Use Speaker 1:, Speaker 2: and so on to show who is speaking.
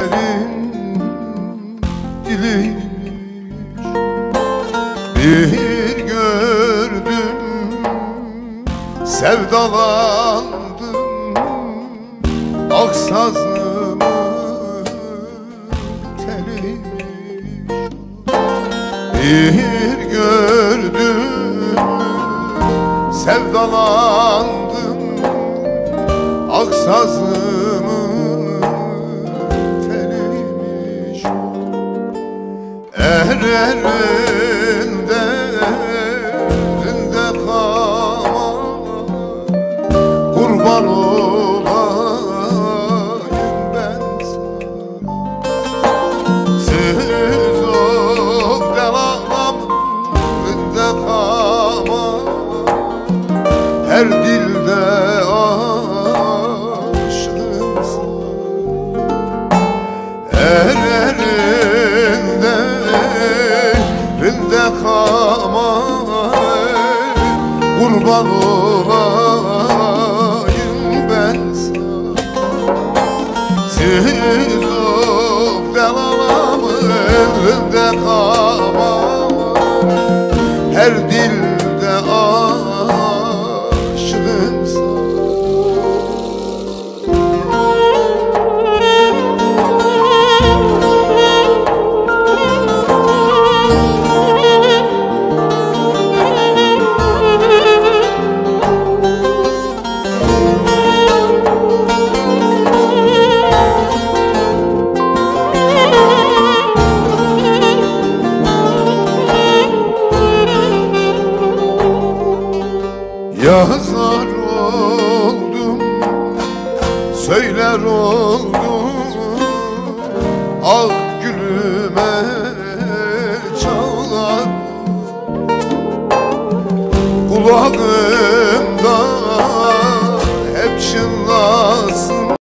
Speaker 1: Dilir bir gördüm, sevdalandım, aksazımın teli. Bir gördüm, sevdalandım, aksazımın teliymiş. Erinde kama, kurban olayım ben sana. Siz o delamam rinde kama, her dilde aşığım sana. Erinde kama, kurban olayım ben sana. Siz o delalamında kama, her dilde aşığım sana. Yazar oldum, söyler oldum, ah gülüme çağlar. Kulağımda